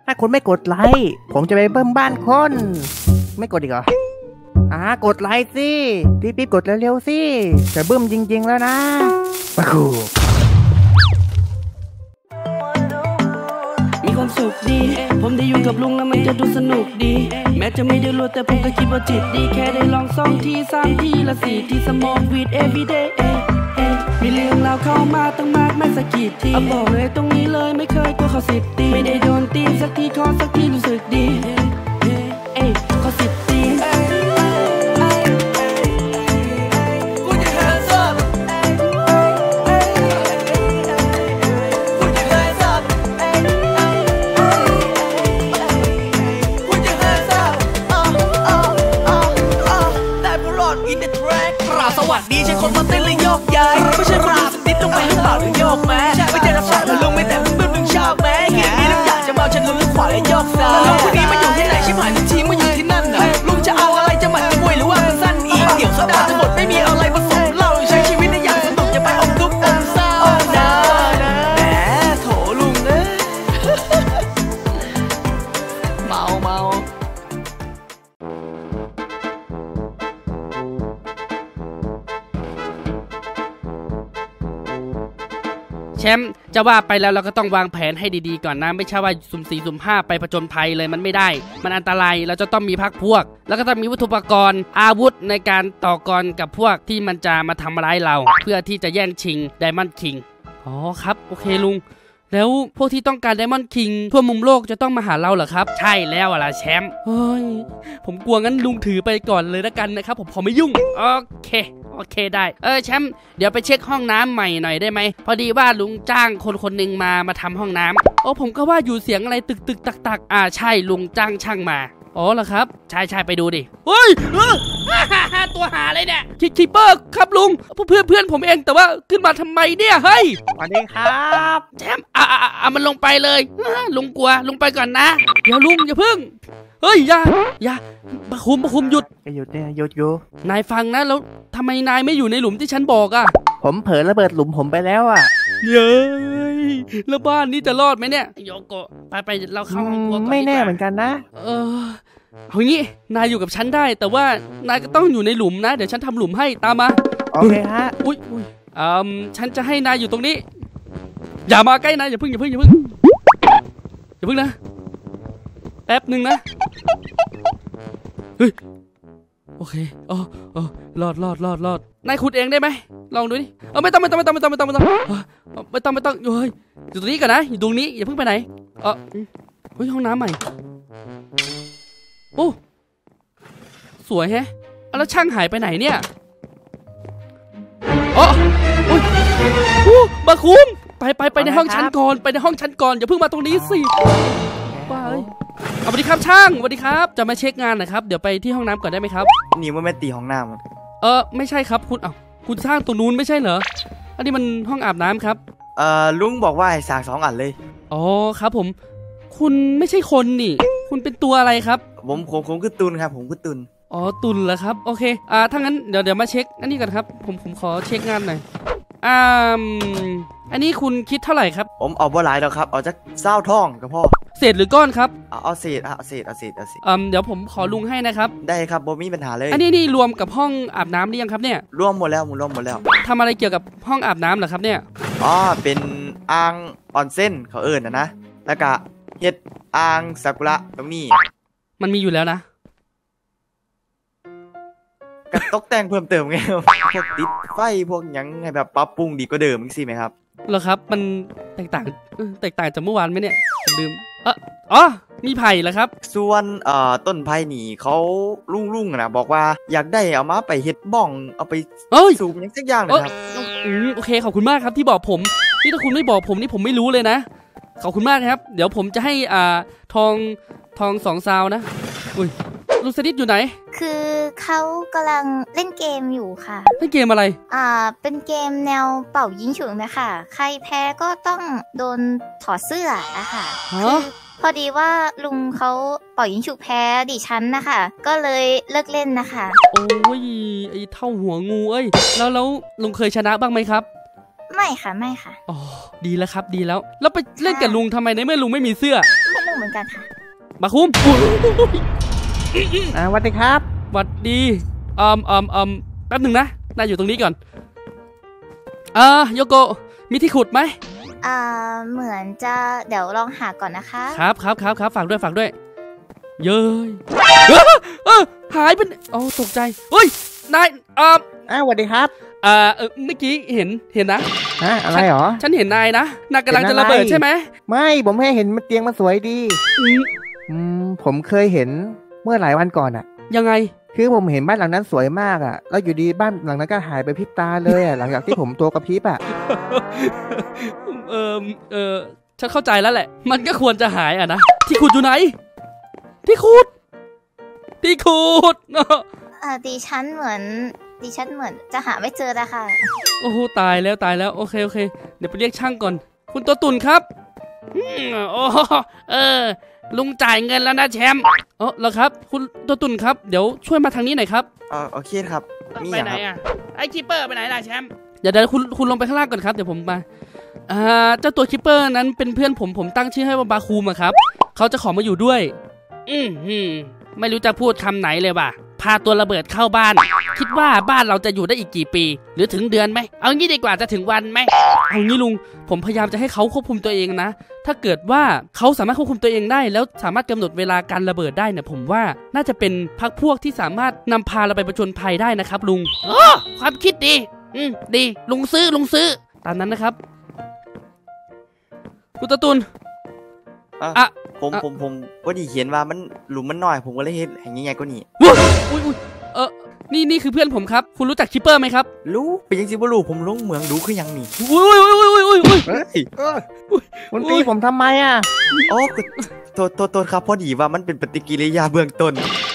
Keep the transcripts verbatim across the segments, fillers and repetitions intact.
ถ้าคุณไม่กดไลค์ผมจะไปเบิ่มบ้านคนไม่กดอีกเหรออ่ากดไลค์สิรีบๆกดเร็วๆสิจะเบิ่มจริงๆแล้วนะปะคูมีความสุขดีผมได้อยู่กับลุงแล้วมันจะดูสนุกดีแม้จะไม่ได้รวยแต่ผมก็คิดว่าจิตดีแค่ได้ลองสองทีสามทีละสี่ทีสมองวีด everyday มีเรื่องราวเข้ามาตั้งมากไม่สักกี่ทีบอกเลยตรงนี้เลยไม่เคยกลัวเขาสิบตีไม่ได้โดนตีสักทีขอสักทีรู้สึกดีเอ้ขอสิบตีสวัสดีใช่คนมาเต้นเลยโยกย้ายไม่ใช่คนดูสักนิดลงไปหรือเปล่าหรือโยกแม้ไม่ใช่รับสายหรือลงไม่แต่บึ้มบึ้มชอบแม้เห็นนี้ลุงอยากจะเมาฉันลุงขวาและโยกซ้ายลุงคนนี้มาอยู่ที่ไหนชิบหายทุกทีมาอยู่ที่นั่นน่ะลุงจะเอาอะไรจะหมัดมวยหรือว่ามันสั้นอีกเดี๋ยวสดาจะหมดไม่มีอะไรผสมเราใช้ชีวิตในอย่างสนุกจะไปอมทุกข์อมเศร้านะแหมโถลุงเอ้ยเมาเมาแชมป์จะว่าไปแล้วเราก็ต้องวางแผนให้ดีๆก่อนนะไม่ใช่ว่าสุ่มสี่สุ่มห้าไปผจญภัยเลยมันไม่ได้มันอันตรายเราจะต้องมีพรรคพวกแล้วก็ต้องมีวัตถุอุปกรณ์อาวุธในการต่อกรกับพวกที่มันจะมาทำร้ายเราเพื่อที่จะแย่งชิงไดมอนด์คิงอ๋อครับโอเคลุงแล้วพวกที่ต้องการไดมอนด์คิงทั่วมุมโลกจะต้องมาหาเราเหรอครับใช่แล้วล่ะแชมป์เฮ้ยผมกลัวงั้นลุงถือไปก่อนเลยละกันนะครับผมขอไม่ยุ่งโอเคโอเคได้เออแชมป์เดี๋ยวไปเช็คห้องน้ำใหม่หน่อยได้ไหมพอดีว่าลุงจ้างคนคนหนึ่งมามาทำห้องน้ำโอ้ผมก็ว่าอยู่เสียงอะไรตึกตึกตักตักอ่าใช่ลุงจ้างช่างมาอ๋อเหรอครับใช่ใช่ไปดูดิเฮ้ยตัวหาเลยเนี่ยคิปเปอร์ครับลุงเพื่อนเพื่อนผมเองแต่ว่าขึ้นมาทำไมเนี่ยเฮ้ยสวัสดีครับแชมป์อ่าอ่ามันลงไปเลยลุงกลัวลุงไปก่อนนะเดี๋ยวลุงอย่าพึ่งเฮ้ยอย่าอย่าปะคุมปะคุมหยุดหยุดเนี่ยหยุดอยู่นายฟังนะแล้วทำไมนายไม่อยู่ในหลุมที่ฉันบอกอ่ะผมเผลอระเบิดหลุมผมไปแล้วอ่ะเย้ยแล้วบ้านนี้จะรอดไหมเนี่ยโยโกะไปไปเราเข้าห้องครัวก่อนไม่แน่เหมือนกันนะเออเอางี้นายอยู่กับฉันได้แต่ว่านายก็ต้องอยู่ในหลุมนะเดี๋ยวฉันทำหลุมให้ตามมาโอเคฮะอุ้ยอุ้ยอืมฉันจะให้นายอยู่ตรงนี้อย่ามาใกล้นายอย่าพึ่งอย่าพึ่งอย่าพึ่งอย่าพึ่งนะแป๊บหนึ่งนะเฮ้ยโอเคอ๋ออ๋อรอดรอดรอดรอดนายขุดเองได้ไหมลองดูดิเออไม่ต้องไม่ต้องไม่ต้องไม่ต้องไม่ต้องไม่ต้องไม่ต้องไม่ต้องอยู่เฮ้ยอยู่ตรงนี้ก่อนนะอยู่ตรงนี้อย่าเพิ่งไปไหนเออเฮ้ยห้องน้ำใหม่โอ้สวยแฮะแล้วช่างหายไปไหนเนี่ยอ๋อโอ้ยโอ้มาคุ้มไปไปไปในห้องชั้นก่อนไปในห้องชั้นก่อนอย่าเพิ่งมาตรงนี้สิไปสวัสดีครับช่างสวัสดีครับจะมาเช็คงานนะครับเดี๋ยวไปที่ห้องน้ำก่อนได้ไหมครับนี่ว่าแม่ตีห้องน้ำเออไม่ใช่ครับคุณอ้าวคุณสร้างตรงนู้นไม่ใช่เหรออันนี้มันห้องอาบน้ำครับเอ่อลุงบอกว่าให้สร้างสองอันเลยอ๋อครับผมคุณไม่ใช่คนนี่คุณเป็นตัวอะไรครับผมผมผมคือตุนครับผมคือตุนอ๋อตุนเหรอครับโอเคอ่าถ้างั้นเดี๋ยวเดี๋ยวมาเช็คอันนี้ก่อนครับผมผมขอเช็คงานหน่อยอ่าอันนี้คุณคิดเท่าไหร่ครับผมเอาบ่หลายแล้วครับเอาจากเศร้าท่องกับพ่อเศษหรือก้อนครับเอาเอาเศษเอาเศษเอาเศษเอาเศษอืมเดี๋ยวผมขอลุงให้นะครับได้ครับบ่มีปัญหาเลยอันนี้นี่รวมกับห้องอาบน้ำหรือยังครับเนี่ยรวมหมดแล้วรวมหมดแล้วทำอะไรเกี่ยวกับห้องอาบน้ำเหรอครับเนี่ยอ๋อเป็นอ่างออนเซ็นเขาเอิญนะนะแล้วก็เฮ็ดอ่างซากุระตรงนี้มันมีอยู่แล้วนะกับตกแต่งเพิ่มเติมไงพวกติดไฟพวกยังให้แบบปรับปรุงดีกว่าเดิมสิไหมครับเหรอครับมันแตกต่างแตกต่างจากเมื่อวานไหมเนี่ยลืมเอออ๋อมีไผ่เหรอครับส่วนเอ่อต้นไผ่หนีเขาลุงลุงนะบอกว่าอยากได้เอามาไปเฮ็ดบ้องเอาไปสูบยังสักอย่างนะครับโอเคขอบคุณมากครับที่บอกผมนี่ถ้าคุณไม่บอกผมนี่ผมไม่รู้เลยนะขอบคุณมากครับเดี๋ยวผมจะให้อ่าทองทองสองซาวนะอุ้ยลุงสนิทอยู่ไหนคือเขากำลังเล่นเกมอยู่ค่ะเล่นเกมอะไรอ่าเป็นเกมแนวเป่ายิงฉุบนะคะใครแพ้ก็ต้องโดนถอดเสื้ออะค่ะคือพอดีว่าลุงเขาเป่ายิงฉุบแพ้ดิฉันนะคะก็เลยเลิกเล่นนะคะโอ้ยไอ้เท่าหัวงูเอ้ยแล้วแล้วลุงเคยชนะบ้างไหมครับไไม่ค่ะไม่ค่ะอ๋อดีแล้วครับดีแล้วแล้วไปเล่นกับลุงทำไมในเมื่อลุงไม่มีเสื้อไม่รู้เหมือนกันค่ะบาคุมอ่าสวัสดีครับสวัสดีอืมอืมอืมแป๊บหนึ่งนะนายอยู่ตรงนี้ก่อนอ่าโยโกะมีที่ขุดไหมอ่าเหมือนจะเดี๋ยวลองหาก่อนนะคะครับครับครับครับฝากด้วยฝากด้วยเย้ยเออหายไปโอ้ตกใจเฮ้ยนายอ่าอ้าวสวัสดีครับอ่าเออเมื่อกี้เห็นเห็นนะฮะอะไรหรอฉันเห็นนายนะนายกำลังจะระเบิดใช่ไหมไม่ผมแค่เห็นมันเตียงมันสวยดีอืมผมเคยเห็นเมื่อหลายวันก่อนอะยังไงคือผมเห็นบ้านหลังนั้นสวยมากอะแล้วอยู่ดีบ้านหลังนั้นก็หายไปพริบตาเลยอะหลังจากที่ผมตัวกระพริบอะเออเออฉันเข้าใจแล้วแหละมันก็ควรจะหายอ่ะนะที่ขุดอยู่ไหนที่ขุดที่ขุดอ่าดิฉันเหมือนดิฉันเหมือนจะหาไม่เจอแล้วค่ะโอ้โหตายแล้วตายแล้วโอเคโอเคเดี๋ยวไปเรียกช่างก่อนคุณตัวตุ่นครับโอ้เออลุงจ่ายเงินแล้วนะแชมป์อ๋อแล้วครับคุณตัวตุ่นครับเดี๋ยวช่วยมาทางนี้หน่อยครับอ๋อโอเคครับไปไหนอ่ะไอ้คิปเปอร์ไปไหนล่ะแชมป์เดี๋ยวเดี๋ยวคุณคุณลงไปข้างล่างก่อนครับเดี๋ยวผมมาอ่าเจ้าตัวคิปเปอร์นั้นเป็นเพื่อนผมผมตั้งชื่อให้ว่าบาคูมครับเขาจะขอมาอยู่ด้วยอืมอืมไม่รู้จะพูดคำไหนเลยว่ะพาตัวระเบิดเข้าบ้านคิดว่าบ้านเราจะอยู่ได้อีกกี่ปีหรือถึงเดือนไหมเอางี้ดีกว่าจะถึงวันไหมเอางี้ลุงผมพยายามจะให้เขาควบคุมตัวเองนะถ้าเกิดว่าเขาสามารถควบคุมตัวเองได้แล้วสามารถกำหนดเวลาการระเบิดได้เนี่ยผมว่าน่าจะเป็นพรรคพวกที่สามารถนำพาเราไปผจญภัยได้นะครับลุงอ๋อความคิดดีอืมดีลุงซื้อลุงซื้อตามนั้นนะครับคุณตะตุนอ่ะผมผมผมก็ดีเขียนว่ามันหลุมมันน้อยผมก็เลยเห็นอย่างงี้ไงก็นี่อุ้ยอุ้ยเออนี่นี่คือเพื่อนผมครับคุณรู้จักคิปเปอร์ไหมครับรู้เป็นยังสิบ่รู้ผมลงเมืองดูคือยังนี่อุ้ยอุ้ยอุ้ยอุ้ยอุ้ยอุ้ยเฮ้ยคุณตีผมทำไมอ่ะโอ้โทษโทษโทษครับพอดีว่ามันเป็นปฏิกิริยาเบื้องต้น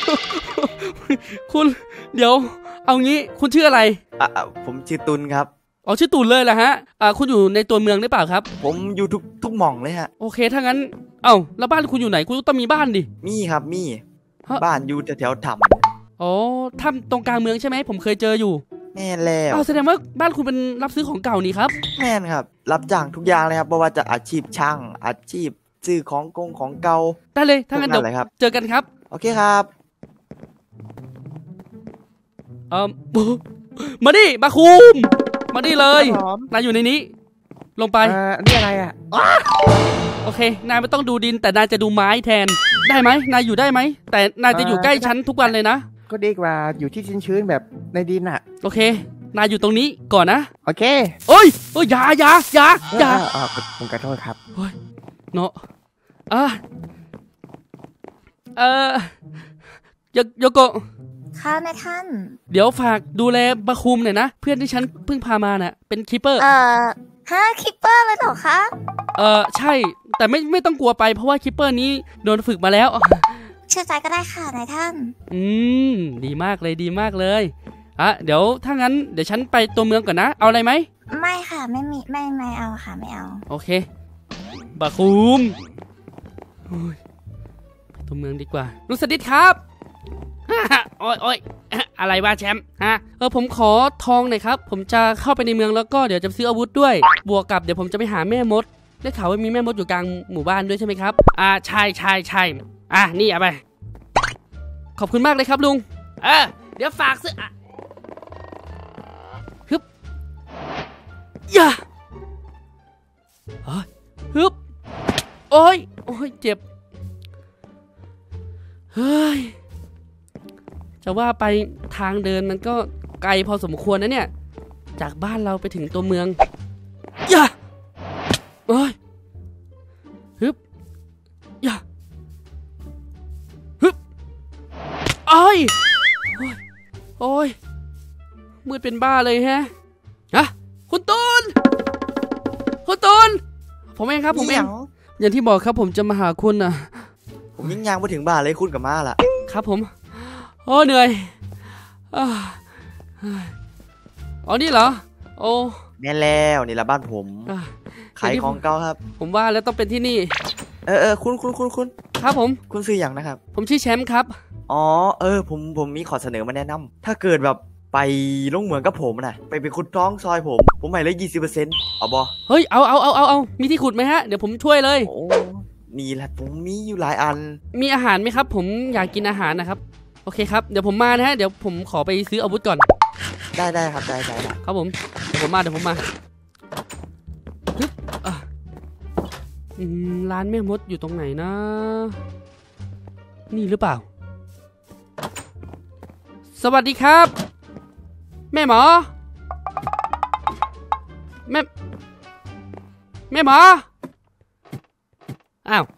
คุณเดี๋ยวเอางี้คุณชื่ออะไรอ่ะผมชื่อตุลครับอ๋อชื่อตุลเลยแหละฮะอ่าคุณอยู่ในตัวเมืองหรือเปล่าครับผมอยู่ทุกทุกหม่องเลยฮะโอเคถ้างั้นเอ้าแล้วบ้านคุณอยู่ไหนคุณต้องมีบ้านดิมีครับมีบ้านอยู่แถวๆถ้ำอ๋อถ้ำตรงกลางเมืองใช่ไหมผมเคยเจออยู่แม่นแล้วอ๋อแสดงว่าบ้านคุณเป็นรับซื้อของเก่านี่ครับแม่นครับรับจ้างทุกอย่างเลยครับไม่ว่าจะอาชีพช่างอาชีพซื้อของกงของเก่าได้เลยถ้างั้นเดี๋ยวเจอกันครับโอเคครับเอ่อมาดิบาคุมมาดิเลยนายอยู่ในนี้ลงไปอ่านี่อะไรอ่ะโอเคนายไม่ต้องดูดินแต่นายจะดูไม้แทนได้ไหมนายอยู่ได้ไหมแต่นายจะอยู่ใกล้ฉันทุกวันเลยนะก็ดีกว่าอยู่ที่ชื้นๆแบบในดินอ่ะโอเคนายอยู่ตรงนี้ก่อนนะโอเคเอ้ยเอ้ยอย่าอย่าอย่าอย่าอ๋อผมขอโทษครับเฮ้ยเนาะอ่ะเออโยโกะค่ะนายท่านเดี๋ยวฝากดูแลบาคุมหน่อยนะเพื่อนที่ฉันเพิ่งพามาน่ะเป็นคิปเปอร์เอ่อฮะคิปเปอร์เลยเหรอคะเออใช่แต่ไม่ไม่ต้องกลัวไปเพราะว่าคิปเปอร์นี้โดนฝึกมาแล้วเชื่อใจก็ได้ค่ะนายท่านอืมดีมากเลยดีมากเลยอ่ะเดี๋ยวถ้างั้นเดี๋ยวฉันไปตัวเมืองก่อนนะเอาอะไรไหมไม่ค่ะไม่มีไม่ไม่เอาค่ะไม่เอาโอเคบาคุมไปตัวเมืองดีกว่าลุงสดิษครับโอ้ยโอ้ยอะไรวะแชมป์ฮะเออผมขอทองหน่อยครับผมจะเข้าไปในเมืองแล้วก็เดี๋ยวจะซื้ออาวุธด้วยบวกกับเดี๋ยวผมจะไปหาแม่มดได้ข่าวว่ามีแม่มดอยู่กลางหมู่บ้านด้วยใช่ไหมครับอ่าใช่ใช่ใช่อ่ะนี่เอาไปขอบคุณมากเลยครับลุงเออเดี๋ยวฝากซื้ออ่ะฮึบย่าฮึบโอ้ยโอ้ยเจ็บเฮ้ยจะว่าไปทางเดินมันก็ไกลพอสมควรนะเนี่ยจากบ้านเราไปถึงตัวเมืองย่าโอ้ยฮึบย่าฮึบโอ้ยโอ้ยโอ้ยมืดเป็นบ้าเลยฮะฮะคุณตูนคุณตูนผมเองครับผมเองอย่างที่บอกครับผมจะมาหาคุณนะผมยิ่งยังมาถึงบ้านเลยคุณกับมาล่ะครับผมโอ้เหนื่อยอ๋อนี่เหรอโอ้แม่แล้วนี่ละบ้านผมขายของเก่าครับผมว่าแล้วต้องเป็นที่นี่เออเออคุณคุณคุณคุณครับผมคุณซื้ออย่างนะครับผมชื่อแชมป์ครับอ๋อเออผมผมมีขอเสนอมาแนะนำถ้าเกิดแบบไปลงเหมืองกับผมนะไปไปขุดท้องซอยผมผมให้เลยยี่สิบเปอร์เซ็นต์เอาบอเฮ้ยเอาเอาเอาเอาเอามีที่ขุดไหมฮะเดี๋ยวผมช่วยเลยโอ้นี่แหละผมมีอยู่หลายอันมีอาหารไหมครับผมอยากกินอาหารนะครับโอเคครับเดี๋ยวผมมานะฮะเดี๋ยวผมขอไปซื้ออาวุธก่อนได้ได้ครับได้ได้ครับผมเดี๋ยวผมมาเดี๋ยวผมมาฮึบอ่ะร้านแม่มดอยู่ตรงไหนนะนี่หรือเปล่าสวัสดีครับแม่หมอแม่แม่หมออ้าว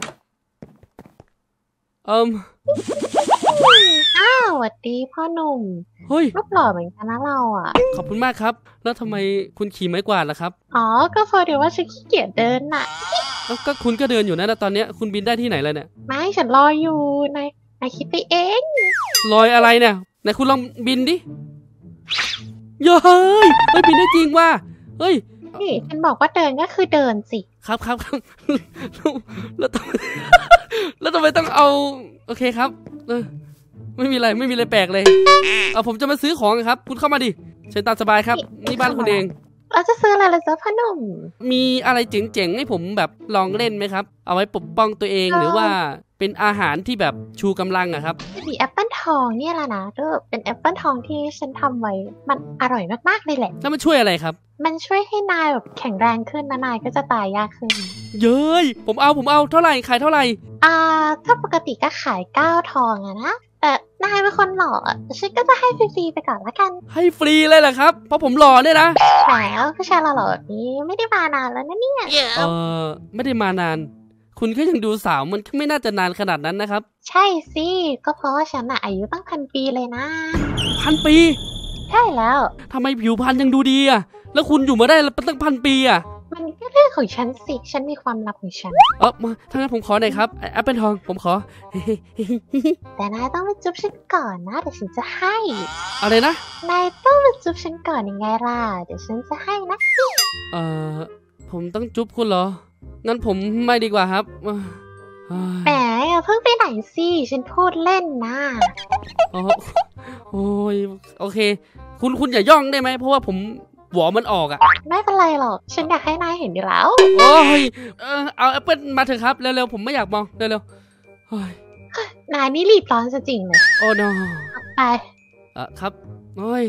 เอิมอ้าวสวัสดีพ่อหนุ่มเฮ้ยรูปหล่อเหมือนกันนะเราอ่ะขอบคุณมากครับแล้วทำไมคุณขี่ไม้กวาดล่ะครับอ๋อก็พอดีว่าฉันขี้เกียจเดินน่ะแล้วก็คุณก็เดินอยู่นะตอนนี้คุณบินได้ที่ไหนแล้วเนี่ยไม่ฉันรออยู่นายนายคิดไปเองลอยอะไรเนี่ยไหนคุณลองบินดิเย้ยเฮ้ยบินได้จริงว่ะเฮ้ยนี่ฉันบอกว่าเดินก็คือเดินสิครับครับครับแล้วทำไมแล้วทำไมต้องเอาโอเคครับเออไม่มีอะไรไม่มีอะไรแปลกเลยเอาผมจะมาซื้อของครับคุณเข้ามาดิเชิญตามสบายครับนี่บ้านคุณเองเราจะซื้ออะไรล่ะจ๊ะพ่อหนุ่มมีอะไรเจ๋งๆให้ผมแบบลองเล่นไหมครับเอาไว้ปกป้องตัวเองหรือว่าเป็นอาหารที่แบบชูกำลังอะครับมีแอปเปิลทองเนี่ยละนะก็เป็นแอปเปิลทองที่ฉันทำไว้มันอร่อยมากๆเลยแหละแล้วมันช่วยอะไรครับมันช่วยให้นายแบบแข็งแรงขึ้นนะนายก็จะตายยากขึ้นเย้ยผมเอาผมเอาเท่าไหร่ขายเท่าไหร่อ่าถ้าปกติก็ขายเก้าทองอะนะแต่นายเป็นคนหล่อฉันก็จะให้ฟรีๆไปก่อนละกันให้ฟรีเลยเหรอครับเพราะผมหล่อเนี่ยนะแล้วผู้ชายหล่อๆแบบนี้ไม่ได้มานานแล้วนะเนี่ยเออไม่ได้มานานคุณก็ยังดูสาวมันไม่น่าจะนานขนาดนั้นนะครับใช่สิก็เพราะว่าฉันอะอายุตั้งพันปีเลยนะพันปีใช่แล้วทำไมผิวพรรณยังดูดีอะแล้วคุณอยู่มาได้ตั้งพันปีอะมันก็เรื่องของฉันสิฉันมีความลับของฉันเออมาถ้างั้นผมขอหน่อยครับแอปเปิลทองผมขอแต่นายต้องมาจุ๊บฉันก่อนนะเดี๋ยวฉันจะให้อะไรนะนายต้องมาจุ๊บฉันก่อนยังไงล่ะเดี๋ยวฉันจะให้นะเออผมต้องจุ๊บคุณเหรองั้นผมไม่ดีกว่าครับแหมเพิ่งไปไหนสิฉันพูดเล่นนะอ๋อโอ้ยโอเคคุณคุณอย่าย่องได้ไหมเพราะว่าผมหัวมันออกอ่ะไม่เป็นไรหรอกฉันอยากให้นายเห็นอยู่แล้วโอ้ยเออเอาแอปเปิลมาเถอะครับเร็วๆผมไม่อยากมองเร็วๆโอ้ยนายนี่รีบร้อนซะจริงเลยโอ้ no ไปอ่ะครับโอ้ย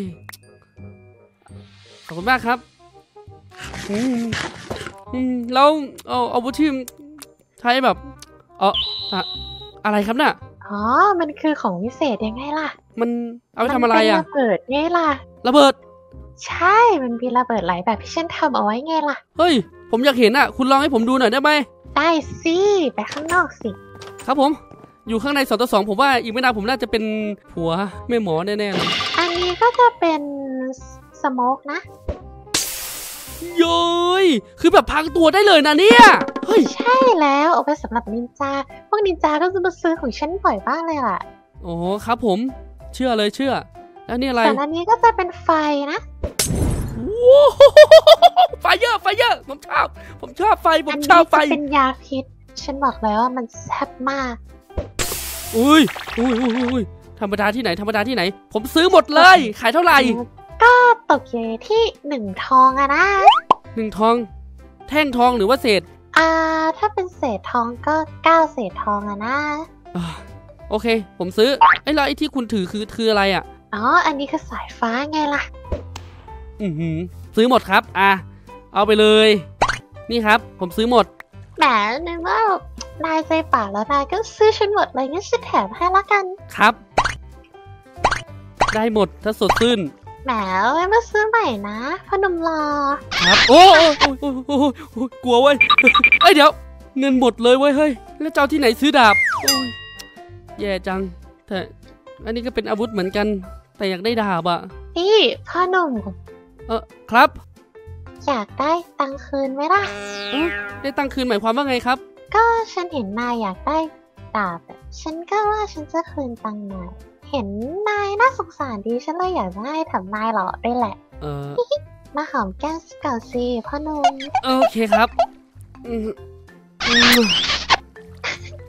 ขอบคุณมากครับอืมอืมแล้วเอาเอาวุธที่ใช้แบบเอออะอะไรครับน่ะอ๋อมันคือของพิเศษยังไงล่ะมันเอาไปทำอะไรอ่ะระเบิดไงล่ะระเบิดใช่มันมีระเบิดหลายแบบที่ฉันทำเอาไว้ไงล่ะเฮ้ยผมอยากเห็นอ่ะคุณลองให้ผมดูหน่อยได้ไหมได้สิไปข้างนอกสิครับผมอยู่ข้างในสองต่อสองผมว่าอีกไม่นานผมน่าจะเป็นผัวแม่หมอแน่ๆเลยอันนี้ก็จะเป็นสโมกนะเย้ยคือแบบพังตัวได้เลยนะเนี่ยเฮ้ยใช่แล้วเอาไปสำหรับนินจาพวกนินจาก็จะมาซื้อของฉันบ่อยมากเลยล่ะโอ้ครับผมเชื่อเลยเชื่อแล้วนี่อะไรแต่อันนี้ก็จะเป็นไฟนะว้าวไฟเยอะไฟเยอะผมชอบผมชอบไฟผมชอบไฟอันนี้จะเป็นยาพิษฉันบอกแล้วว่ามันแซ่บมากอุ้ยอุ้ยอุ้ยธรรมดาที่ไหนธรรมดาที่ไหนผมซื้อหมดเลยขายเท่าไหร่ก็ตกอยู่ที่หนึ่งทองอะนะหนึ่งทองแท่งทองหรือว่าเศษอ่าถ้าเป็นเศษทองก็เก้าเศษทองอะนะโอเคผมซื้อไอ้แล้วไอ้ที่คุณถือคือคืออะไรอ่ะอ๋ออันนี้คือสายฟ้าไงล่ะอือหือซื้อหมดครับอ่ะเอาไปเลยนี่ครับผมซื้อหมดแหมนึกว่านายใจป่าแล้วนายก็ซื้อฉันหมดเลยงั้นฉันแถมให้ละกันครับได้หมดถ้าสดชื่นแหมไว้มาซื้อใหม่นะพนมรอครับโอ้โอ้โอ้โอ้โอ้กลัวเว้ยเอ้ยเดี๋ยวเงินหมดเลยเว้ยเฮ้ยแล้วเจ้าที่ไหนซื้อดาบโอ้ยแย่จังแต่อันนี้ก็เป็นอาวุธเหมือนกันแต่อยากได้ดาบอ่ะนี่พ่อหนุ่มเออครับอยากได้ตังคืนไหมล่ะได้ตังคืนหมายความว่าไงครับก็ฉันเห็นนายอยากได้ดาบฉันก็ว่าฉันจะคืนตังนายเห็นนายน่าสงสารดีฉันเลยอยากให้ทำนายหล่อด้วยแหละเออมาหอมแก้มก่อนสิพ่อหนุ่มโอเคครับ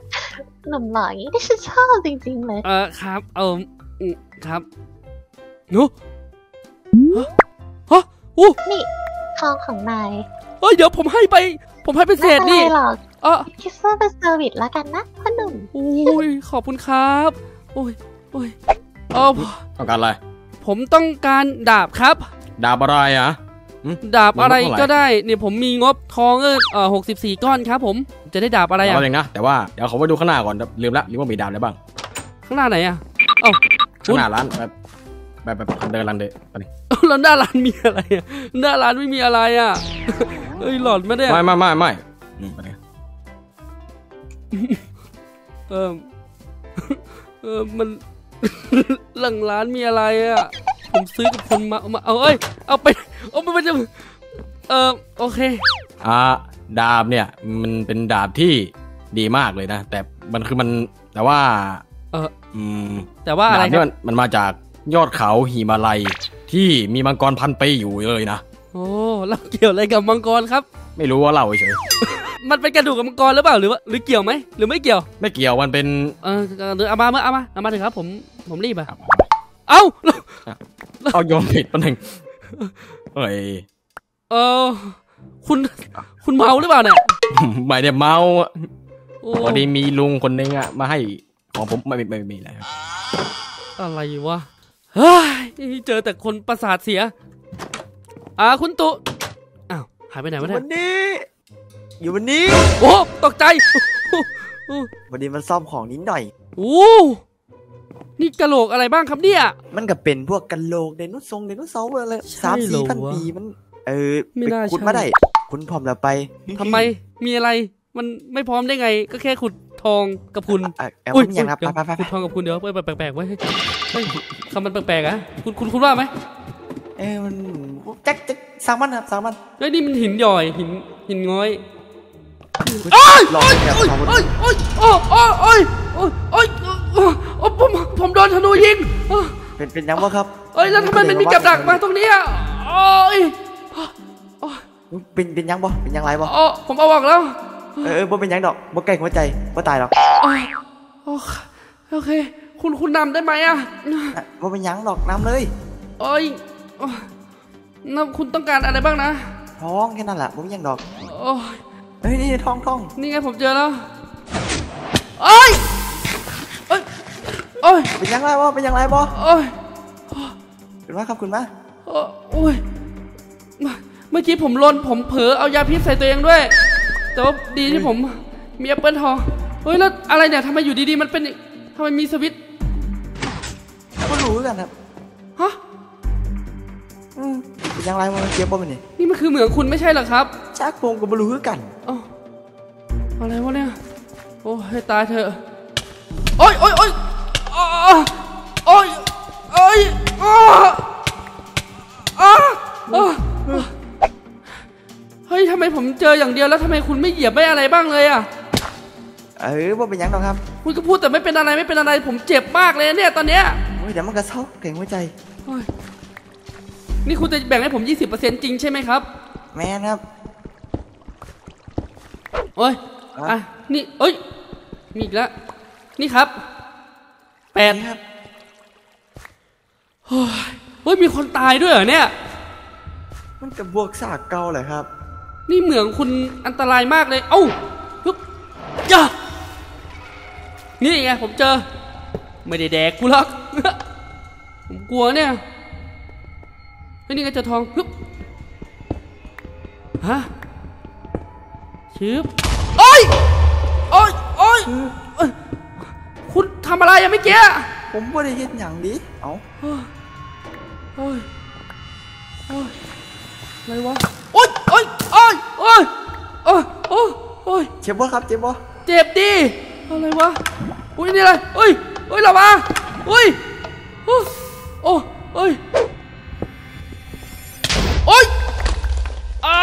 หนุ่มหล่ออย่างนี้ที่ฉันชอบจริงๆเลยเออครับเออครับเนาะฮะฮะโอ้นี่ทองของนายเฮ้ยเดี๋ยวผมให้ไปผมให้เป็นเศษนี่ไม่เป็นไรหรอกอ่ะคิดว่าเป็นเซอร์วิสแล้วกันนะพ่อหนุ่มโอ้ยขอบคุณครับโอ้ยโอ้ยเออต้องการอะไรผมต้องการดาบครับดาบอะไรอ่ะดาบอะไรมีงบเท่าไหร่ก็ได้เนี่ยผมมีงบทองเออเออหกสิบสี่ก้อนครับผมจะได้ดาบอะไรอ่ะเอาเองนะแต่ว่าเดี๋ยวเขาไปดูข้างหน้าก่อนลืมละลืมว่ามีดาบอะไรบ้างข้างหน้าไหนอ่ะเอ้าข้างหน้าร้านแบบแบบแบบเดินรันเดไปดิแล้วหน้าร้านมีอะไรอ่ะหน้าร้านไม่มีอะไรอ่ะเอ้ยหลอดไม่ได้ไม่ไม่ไม่ไม่อืมไปดิเออเออมัน หลังร้านมีอะไรอ่ะผมซื้อกับคนมาเอามาเอาเอ้ยเอาไปเอาไปมันจะเออโอเคอ่าดาบเนี่ยมันเป็นดาบที่ดีมากเลยนะแต่มันคือมันแต่ว่าเอออืมแต่ว่าอะไรดาบคเนี่รัยบมันมันมาจากยอดเขาหิมาลัยที่มีมังกรพันปีอยู่เลยนะโอ้แล้วเกี่ยวอะไรกับมังกรครับไม่รู้ว่าเล่าเฉยมันเป็นกระดูกกับมังกรหรือเปล่าหรือว่าหรือเกี่ยวไหมหรือไม่เกี่ยวไม่เกี่ยวมันเป็นเออเดี๋ยวเอามาเมื่อเอามาเอามาเถอะครับผมผมรีบอะเอ้าเอาโยนผิดตัวหนึ่งเอ้ยเออคุณคุณเมาหรือเปล่าเนี่ยไม่ได้เมาโอ้พอดีมีลุงคนนึงอะมาให้ของผมไม่ไม่ไม่มีอะไรครับอะไรวะเฮ้ยเจอแต่คนประสาทเสียอ่าคุณตุอ้าวหายไปไหนวะเนี่ยวันนี้ อยู่วันนี้โอ้ตกใจวันนี้มันซ่อมของนิดหน่อยโอ้นี่กะโหลกอะไรบ้างครับเนี่ยมันก็เป็นพวกกันโหลกไดโนเสาร์ไดโนเสาร์อะไรใช่สามเหรสี่อพันวะปีมันเออไม่น่าไปขุดใช่มาได้คุณพร้อมแล้วไปทำไมมีอะไรมันไม่พร้อมได้ไง ก็แค่ขุดทองกับคุณอ่ะแอลอุ๊ยผมยังครับเดี๋ยวไปไปไปขุดทองกับคุณเดี๋ยวแปลกๆไว้เฮ้ยคำมันแปลกๆอะคุณคุณคุณว่าไหมเออมันแจ็คแจ็คสร้างมันครับสร้างมันเฮ้ยนี่มันหินหย่อยหินหินง้อยลองเนี่ยสร้างมันโอ้ยโอ้ยโอ้ยโอ้ยโอ้ยโอ้ยโอ้ยโอ้ยผมผมโดนธนูยิงเป็นเป็นยังวะครับเอ้ยแล้วทำไมมันมีกับดักมาตรงนี้อ่ะโอ้ยเป็นเป็นยังบ่เป็นยังไรบ่อ๋อผมเอาออกแล้วเออเออบ่เป็นยังดอกบ่ไกลหัวใจบ่ตายหรอกโอ้ยโอเคคุณคุณนำได้ไหมอ่ะอ่ะบ่เป็นยังดอกน้ำเลยโอ้ยน้ำคุณต้องการอะไรบ้างนะท้องแค่นั้นแหละบ่เป็นยังดอกโอ้ยเฮ้ยนี่ท้องท้องนี่ไงผมเจอแล้วโอ้ยโอ้ยโอ้ยเป็นยังไรบ่เป็นยังไรบ่โอ้ยคุณมาครับคุณมาโอ้ยเมื่อกี้ผมลนผมเผลอเอายาพิษใส่ตัวเองด้วย แต่ว่าดีที่ผมมีแอปเปิลทองเฮ้ยแล้วอะไรเนี่ยทำไมอยู่ดีๆมันเป็นทำไมมีสวิตช์ก็รู้กันครับฮะอืมเป็นยังไรบ่เจ็บบ่มันนี่นี่มันคือเหมืองคุณไม่ใช่เหรอครับชักโปงก็บ่รู้คือกันอ๋ออะไรวะเนี่ยโอ้ให้ตายเถอะโอ้ยโอ้ยโอ้ยโอ้ยโอ้ยโอ้ยโอ้ยโอ้ยเฮ้ยทำไมผมเจออย่างเดียวแล้วทำไมคุณไม่เหยียบไม่อะไรบ้างเลยอ่ะเออบ่เป็นยังดอกครับคุณก็พูดแต่ไม่เป็นอะไรไม่เป็นอะไรผมเจ็บมากเลยเนี่ยตอนเนี้ยโอ้ยเดี๋ยวมันก็เศร้าแข็งหัวใจโอ้ยนี่คุณจะแบ่งให้ผม ยี่สิบเปอร์เซ็นต์ จริงใช่ไหมครับแม่นครับโอ้ยอ่ะนี่เอ้ยมีอีกแล้วนี่ครับแปดนี่ครับเฮ้ยมีคนตายด้วยเหรอเนี่ยมันกับบวกสากเก่าแหละครับนี่เหมืองคุณอันตรายมากเลยเอ้าฮึบจ้านี่ไงผมเจอไม่ได้แดกกูหรอก ผมกลัวเนี่ยเฮ้ยนี่ไงเจอทองฮึบฮะชืบโอ้ยโอ้ยโอ้ยเอ้ยคุณทำอะไรอะเมื่อกี้ผมบ่ได้เฮ็ดหยังดิเอ้าโอ้ยโอ้ยโอ้ยอะไรวะโอ้ยโอ้ยโอ้ยโอ้ยโอ้ยโอ้ยโอ้ยเจ็บบ่ครับเจ็บบ่เจ็บดิอะไรวะอุ้ยนี่อะไรเฮ้ยเฮ้ยเรามาอุ้ยโอ้โอ้เฮ้ยโอ้ยอ้า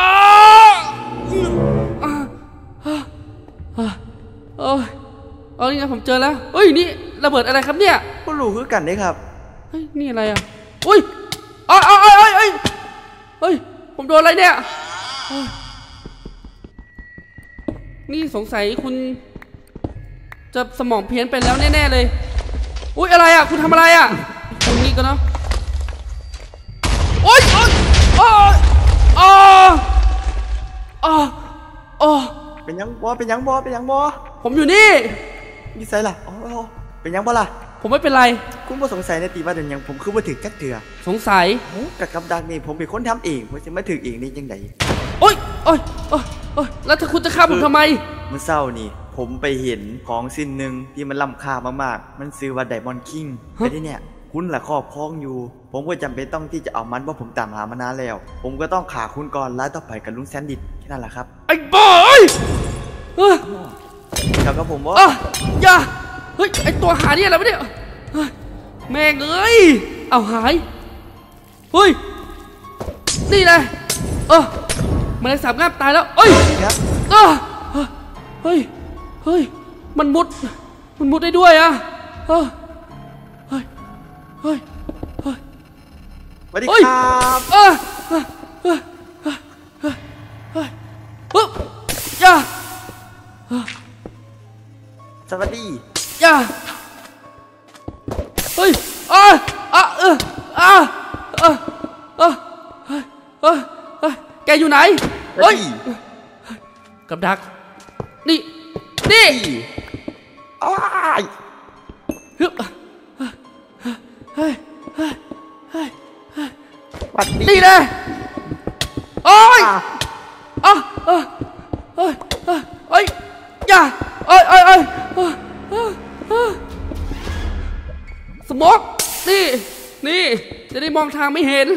อ่าอ่าอ่าโอ้ยเอานี่ไงผมเจอแล้วเฮ้ยนี่ระเบิดอะไรครับเนี่ยบ่รู้คือกันเด้ครับเฮ้ยนี่อะไรอ่ะอุ้ยอ้อยอ้อยอ้อยอ้อยเฮ้ยเฮ้ยผมโดนอะไรเนี่ยเฮ้ยนี่สงสัยคุณจะสมองเพี้ยนไปแล้วแน่ๆเลยอุ้ยอะไรอ่ะคุณทำอะไรอ่ะตรงนี้ก็เนาะโอ้โอ้โอ้โอ้เป็นยังบอเป็นยังบอเป็นยังบอผมอยู่นี่นี่ใส่ล่ะอ๋อเป็นยังบอล่ะผมไม่เป็นไรคุณบ่สงสัยในตีว่าเดี๋ยวยังผมคือมาถึงจักเถื่อสงสัยโอ้กับกับดักนี่ผมเป็นคนทำเองผมจะมาถึงเองนี่ยังไงโอ๊ยโอ๊ยโอ๊ยโอ๊ยแล้วถ้าคุณจะฆ่าผมทำไมเมื่อเช้านี่ผมไปเห็นของสิ่งหนึ่งที่มันล้ำค่ามากๆมันซื้อว่าไดมอนด์คิงแต่ที่เนี่ยคุณละครอบครองอยู่ผมก็จำเป็นต้องที่จะเอามันเพราะผมตามหามานานแล้วผมก็ต้องขาคุณก่อนแล้วต่อไปกับลุงแซนดิสแค่นั้นแหละครับไอ้บ้าเอ้ยเอ้ยแล้วก็ผมว่าอ่ะอย่าเฮ้ยไอ้ตัวหานี่อะไรวะเนี่ยเฮ้ยแม่งเอ้ยเอาหายเฮ้ยนี่แหละเออแมลงสาบงามตายแล้วเอ้ยครับเออเฮ้ยเฮ้ยมันมุดมันมุดได้ด้วยอ่ะเออเฮ้ยเฮ้ยเฮ้ยสวัสดีเฮ้ยครับเออเออเออเออเออเฮ้ยปึ๊บอย่าสวัสดีอย่าเฮ้ยอ่ะอ่ะเอออ่ะเออเออเฮ้ยเฮ้ยเฮ้ยแกอยู่ไหนเฮ้ยกับดักนี่นี่อ้ายฮึบเฮ้ยเฮ้ยเฮ้ยสวัสดีนี่แหละโอ้ยอ่ะเออเฮ้ยเฮ้ยอย่าเอ้ยเอ้ยเอ้ยสโมกนี่นี่จะได้มองทางไม่เห็น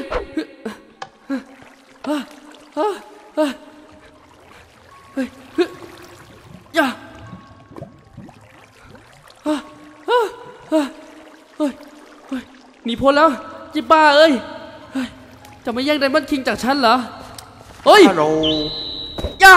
เฮ้ยเฮ้ยเฮ้ยเฮ้ยอย่าเฮ้ยเฮ้ยเฮ้ยเฮ้ยเฮ้ยหนีพ้นแล้วจิบ้าเอ้ยเฮ้ยจะมาแย่งไดมอนด์คิงจากฉันเหรอเฮ้ยฮัลโหลอย่า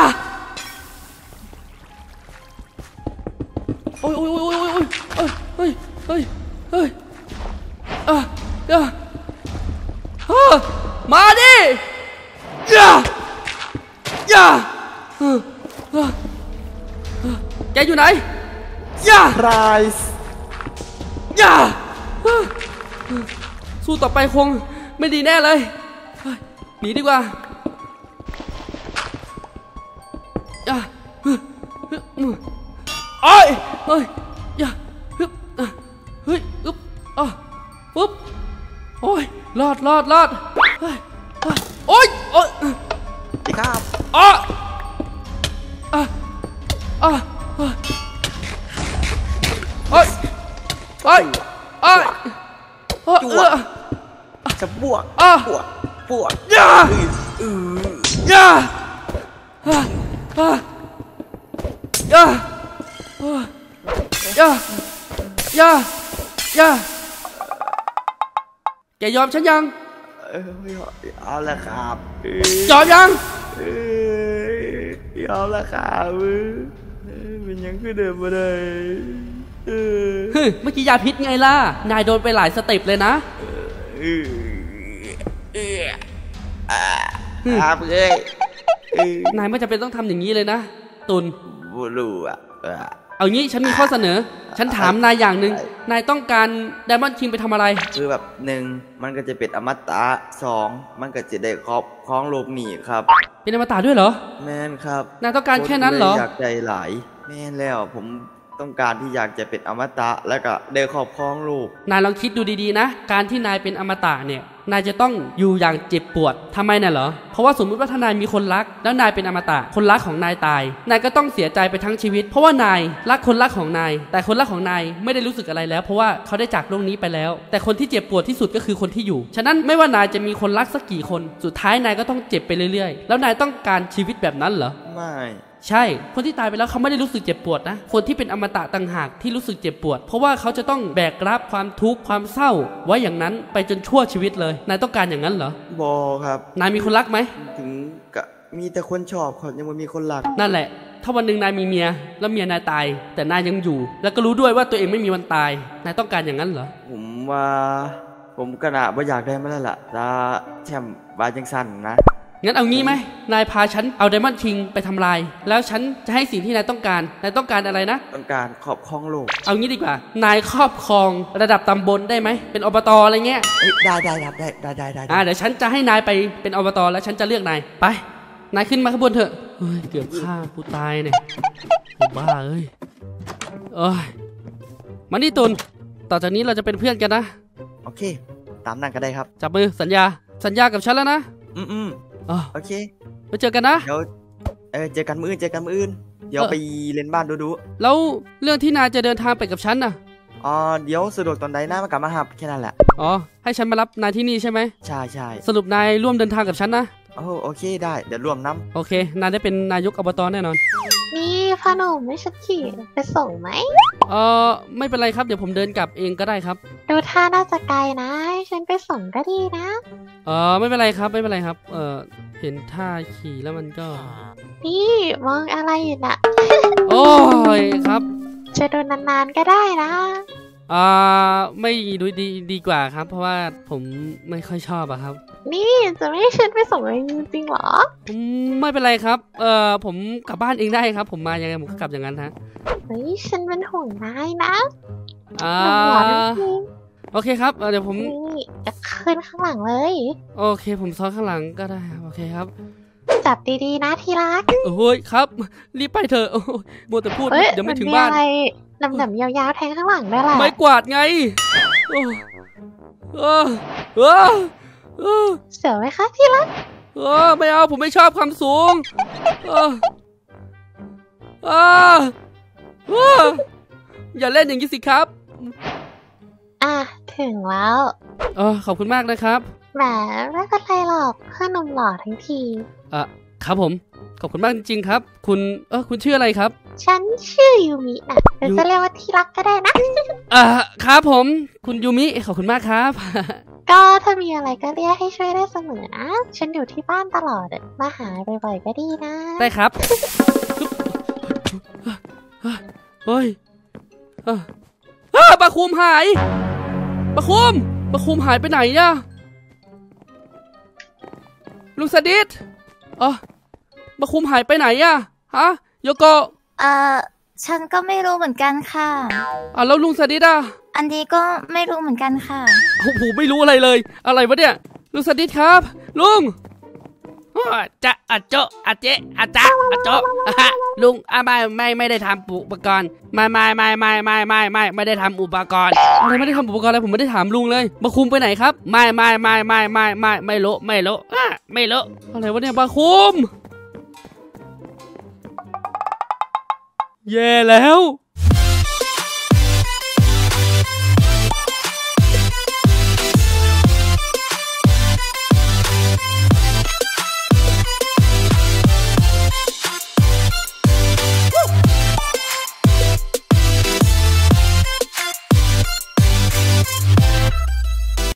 โอ้ยโอ้ยโอ้ยโอ้ยโอ้ยเฮ้ยเฮ้ยเฮ้ยอ่ะอย่าเฮ้ยมาดิอย่าอย่าเฮ้ยเฮ้ยเฮ้ยแกอยู่ไหนอย่าไรส์อย่าเฮ้ยสู้ต่อไปคงไม่ดีแน่เลยเฮ้ยหนีดีกว่าอย่าเฮ้ยเฮ้ยโอ้ยเฮ้ยอย่าเฮ้ยเฮ้ยอึ๊บอ่ะปุ๊บโอ้ยรอดรอดรอดเฮ้ยโอ้ยโอ้ยดีครับอ่ะอ่ะอ่ะโอ้ยโอ้ยโอ้ยโอ้ยเออจะบวกอ่ะบวกบวกอย่าอืออย่าอ่ะอ่ะอย่าอย่าอย่าอย่าแกยอมฉันยังเออเอาละครับเออยอมยังเออยอมละครับเออเป็นยังคือเดิมมาเลยเออเฮ้ยเมื่อกี้ยาพิษไงล่ะนายโดนไปหลายสเต็ปเลยนะเออเอออ่าครับเอ้ยเออนายไม่จำเป็นต้องทำอย่างนี้เลยนะตุนบูรูอ่ะเออเอางี้ฉันมีข้อเสนอ ฉันถามนายอย่างหนึ่งนายต้องการไดมอนด์คิงไปทำอะไรคือแบบหนึ่งมันก็จะเป็นอมตะสองมันก็จะได้ครอบครองโลกหนีครับเป็นอมตะด้วยเหรอแม่นครับนายต้องการแค่นั้นเหรอผมลยอยากใจหลายแม่นแล้วผมต้องการที่อยากจะเป็นอมตะแล้วก็ได้ครอบครองโลกนายลองคิดดูดีๆนะ การที่นายเป็นอมตะเนี่ย นายจะต้องอยู่อย่างเจ็บปวดทำไมน่ะเหรอ เพราะว่าสมมติว่าถ้านายมีคนรัก แล้วนายเป็นอมตะ คนรักของนายตาย นายก็ต้องเสียใจไปทั้งชีวิต เพราะว่านายรักคนรักของนาย แต่คนรักของนายไม่ได้รู้สึกอะไรแล้ว เพราะว่าเขาได้จากโลกนี้ไปแล้ว แต่คนที่เจ็บปวดที่สุดก็คือคนที่อยู่ ฉะนั้นไม่ว่านายจะมีคนรักสักกี่คน สุดท้ายนายก็ต้องเจ็บไปเรื่อยๆ แล้วนายต้องการชีวิตแบบนั้นเหรอไม่ใช่ คนที่ตายไปแล้วเขาไม่ได้รู้สึกเจ็บปวดนะ คนที่เป็นอมตะต่างหากที่รู้สึกเจ็บปวด เพราะว่าเขาจะต้องแบกรับความทุกข์ความเศร้าไว้อย่างนั้นไปจนชั่วชีวิตเลย นายต้องการอย่างนั้นเหรอบอครับนายมีคนรักไหมถึงกะมีแต่คนชอบคนยังไม่มีคนรักนั่นแหละ ถ้าวันหนึ่งนายมีเมียแล้วเมียนายตาย แต่นายยังอยู่ แล้วก็รู้ด้วยว่าตัวเองไม่มีวันตาย นายต้องการอย่างนั้นเหรอผมว่า ผมกระหน่ำว่าอยากได้มาแล้วล่ะถ้าแชมป์บาจังสันนะงั้นเอางี้ไหมนายพาฉันเอาไดมอนด์คิงไปทำลายแล้วฉันจะให้สิ่งที่นายต้องการนายต้องการอะไรนะต้องการครอบครองโลกเอางี้ดีกว่านายครอบครองระดับตำบลได้ไหมเป็นอบตอะไรเงี้ยได้ได้ได้ได้ได้ได้อ่าเดี๋ยวฉันจะให้นายไปเป็นอบตแล้วฉันจะเลือกนายไปนายขึ้นมาข้างบนเถอะเฮ้ยเกือบฆ่ากูตายเนี่ยบ้าเอ้ยเอ้ยมานี่ตุนต่อจากนี้เราจะเป็นเพื่อนกันนะโอเคตามนั่นก็ได้ครับจับมือสัญญาสัญญากับฉันแล้วนะอืมอืมอ๋อโอเคไปเจอกันนะเดี๋ยวเออเจอกันมื้ออื่นเจอกันมื้ออื่นเดี๋ยวไปเล่นบ้านดูดูแล้วเรื่องที่นายจะเดินทางไปกับฉันน่ะอ๋อเดี๋ยวสะดวกตอนใดนะมากลับมาหับแค่นั้นแหละอ๋อให้ฉันมารับนายที่นี่ใช่ไหมใช่ใช่สรุปนายร่วมเดินทางกับฉันนะโอ้โอเคได้เดี๋ยวร่วมน้ำโอเคนายได้เป็นนายกอบตแน่นอนนี่พ่อหนุ่มไม่ฉันขี่ไปส่งไหมเออไม่เป็นไรครับเดี๋ยวผมเดินกลับเองก็ได้ครับดูท่าน่าจะไกลนะให้ฉันไปส่งก็ดีนะเออไม่เป็นไรครับไม่เป็นไรครับเออเห็นท่าขี่แล้วมันก็นี่มองอะไรอยู่น่ะโอ้ยครับจะดูนานๆก็ได้นะอ่าไม่ดูดีดีกว่าครับเพราะว่าผมไม่ค่อยชอบอะครับนี่จะไม่ให้ฉันไปส่งเองจริงเหรอไม่เป็นไรครับเออผมกลับบ้านเองได้ครับผมมายังไงผมก็กลับอย่างนั้นฮะเฮ้ยฉันเป็นห่วงนายนะอ่าโอเคครับเดี๋ยวผมจะขึ้นข้างหลังเลยโอเคผมซ้อนข้างหลังก็ได้โอเคครับจับดีๆนะที่รักโอ้ยครับรีบไปเถอะมัวแต่พูดเดี๋ยวไม่ถึงบ้านดำๆยาวๆแทงข้างหลังได้แหละไม้กวาดไงเออเออเออเสียวไหมคะที่รักเออไม่เอาผมไม่ชอบความสูงเออเออเอออย่าเล่นอย่างนี้สิครับอ่ะถึงแล้วเออขอบคุณมากนะครับแหมไม่เป็นไรหรอกเพื่อนนมหล่อทั้งทีอ่ะครับผมขอบคุณมากจริงๆครับคุณเออคุณชื่ออะไรครับฉันชื่อยูมินะหรือจะเรียกว่าที่รักก็ได้นะอ่าครับผมคุณยูมิขอบคุณมากครับก็ถ้ามีอะไรก็เรียกให้ช่วยได้เสมอนะฉันอยู่ที่บ้านตลอดมาหาบ่อยๆก็ดีนะได้ครับเฮ้ยปลาคุมหายปลาคุมปลาคุมหายไปไหนเนี่ยลุงสดิษอ๋อปลาคุมหายไปไหนอะฮะโยโกะเอ่อฉันก็ไม่รู้เหมือนกันค่ะอ่ะแล้วลุงสดิษอะอันนี้ก็ไม่รู้เหมือนกันค่ะโอ้โหไม่รู้อะไรเลยอะไรวะเนี่ยลุงสดิษครับลุงจะอะโจอะเจอะจ๊ะอะโจลุงอ่ะไม่ไม่ไม่ได้ทำอุปกรณ์ไม่ไม่ไม่ไม่ไม่ไม่ไม่ไม่ได้ทำอุปกรณ์อะไรไม่ได้ทำอุปกรณ์อะไรผมไม่ได้ถามลุงเลยบาคุมไปไหนครับไม่ไม่ไม่ไม่ไม่ไม่ไม่รู้ไม่รู้อ่ะไม่รู้อะไรวะเนี่ยบาคุมแย่แล้ว